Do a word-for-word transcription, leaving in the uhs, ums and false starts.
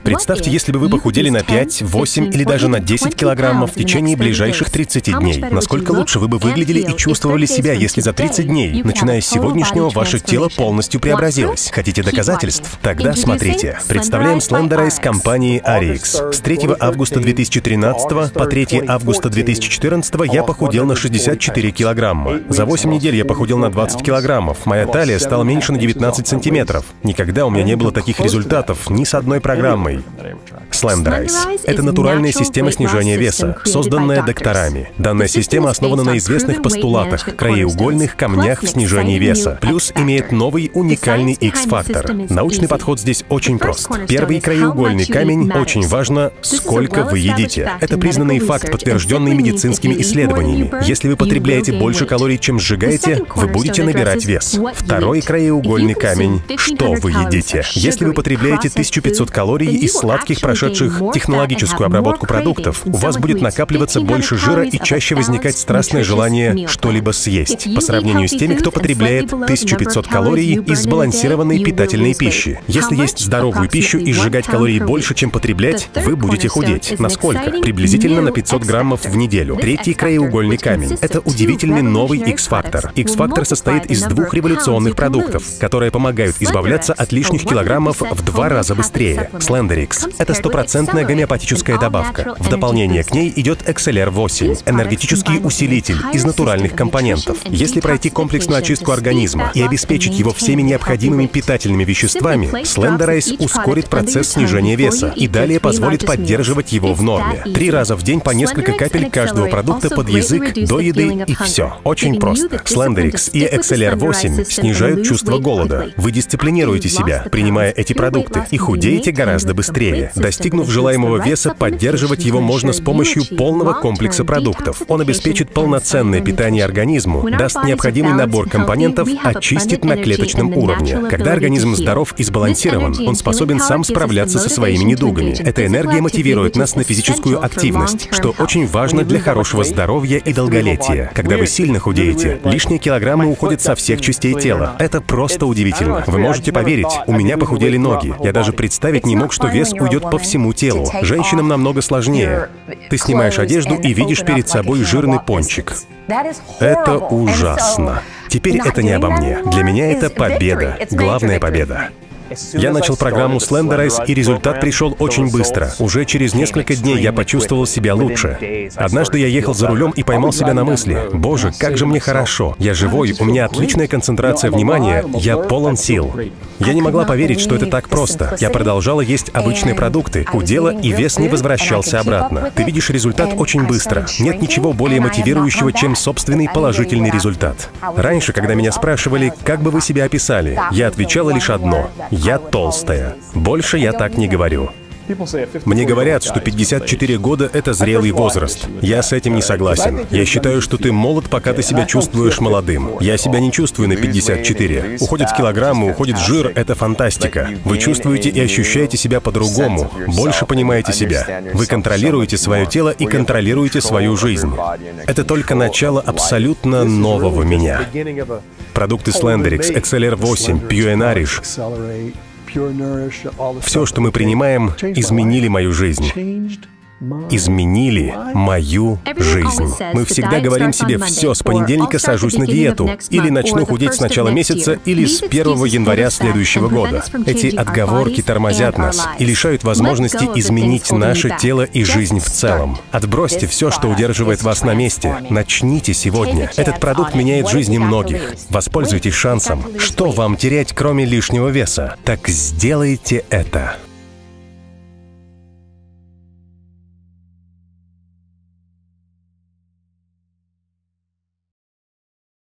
Представьте, если бы вы похудели на пять, восемь или даже на десять килограммов в течение ближайших тридцати дней. Насколько лучше вы бы выглядели и чувствовали себя, если за тридцать дней, начиная с сегодняшнего, ваше тело полностью преобразилось? Хотите доказательств? Тогда смотрите. Представляем Slenderize компании Arix. С третьего августа две тысячи тринадцатого по третье августа две тысячи четырнадцатого я похудел на шестьдесят четыре килограмма. За восемь недель я похудел на двадцать килограммов. Моя талия стала меньше на девятнадцать сантиметров. Никогда у меня не было таких результатов ни с одной программой. Slenderize — это натуральная система снижения веса, созданная докторами. Данная система основана на известных постулатах, краеугольных камнях в снижении веса, плюс имеет новый уникальный X-фактор. Научный подход здесь очень прост. Первый краеугольный камень — очень важно, сколько вы едите. Это признанный факт, подтвержденный медицинскими исследованиями. Если вы потребляете больше калорий, чем сжигаете, вы будете набирать вес. Второй краеугольный камень — что вы едите. Если вы потребляете тысячу пятьсот калорий из сладких, прошедших технологическую обработку продуктов, у вас будет накапливаться больше жира и чаще возникать страстное желание что-либо съесть, по сравнению с теми, кто потребляет тысячу пятьсот калорий из сбалансированной питательной пищи. Если есть здоровую пищу и сжигать калорий больше, чем потреблять, вы будете худеть. Насколько? Приблизительно на пятьсот граммов в неделю. Третий краеугольный камень — это удивительный новый X-фактор. X-фактор состоит из двух революционных продуктов, которые помогают избавляться от лишних килограммов в два раза быстрее. Slenderix — это стопроцентная гомеопатическая добавка. В дополнение к ней идет икс эл эр восемь — энергетический усилитель из натуральных компонентов. Если пройти комплексную очистку организма и обеспечить его всеми необходимыми питательными веществами, Slenderize ускорит процесс снижения веса и далее позволит поддерживать его в норме. Три раза в день по несколько капель каждого продукта под язык, до еды и все. Очень просто. Slenderix и икс эл эр восемь снижают чувство голода. Вы дисциплинируете себя, принимая эти продукты, и худеете гораздо быстрее. Достигнув желаемого веса, поддерживать его можно с помощью полного комплекса продуктов. Он обеспечит полноценное питание организму, даст необходимый набор компонентов, очистит на клеточном уровне. Когда организм здоров и сбалансирован, он способен сам справляться со своими недугами. Эта энергия мотивирует нас на физическую активность, что очень важно для хорошего здоровья и долголетия. Когда вы сильно худеете, лишние килограммы уходят со всех частей тела. Это просто удивительно. Вы можете поверить, у меня похудели ноги. Я даже представить не мог, что вес уйдет по всему телу. Женщинам намного сложнее. Ты снимаешь одежду и видишь перед собой жирный пончик. Это ужасно. Теперь это не обо мне. Для меня это победа. Главная победа. Я начал программу Slenderize, и результат пришел очень быстро. Уже через несколько дней я почувствовал себя лучше. Однажды я ехал за рулем и поймал себя на мысли: «Боже, как же мне хорошо! Я живой, у меня отличная концентрация внимания, я полон сил». Я не могла поверить, что это так просто. Я продолжала есть обычные продукты, худела, и вес не возвращался обратно. Ты видишь результат очень быстро. Нет ничего более мотивирующего, чем собственный положительный результат. Раньше, когда меня спрашивали, как бы вы себя описали, я отвечала лишь одно: я толстая. Больше я так не говорю. Мне говорят, что пятьдесят четыре года — это зрелый возраст. Я с этим не согласен. Я считаю, что ты молод, пока ты себя чувствуешь молодым. Я себя не чувствую на пятьдесят четыре. Уходят килограммы, уходит жир — это фантастика. Вы чувствуете и ощущаете себя по-другому. Больше понимаете себя. Вы контролируете свое тело и контролируете свою жизнь. Это только начало абсолютно нового меня. Продукты Slenderix, икс эл эр восемь, Pure Nourish — все, что мы принимаем, изменили мою жизнь. Изменили мою жизнь. Мы всегда говорим себе: «Все, с понедельника сажусь на диету», или «начну худеть с начала месяца», или «с первого января следующего года». Эти отговорки тормозят нас и лишают возможности изменить наше тело и жизнь в целом. Отбросьте все, что удерживает вас на месте. Начните сегодня. Этот продукт меняет жизни многих. Воспользуйтесь шансом. Что вам терять, кроме лишнего веса? Так сделайте это.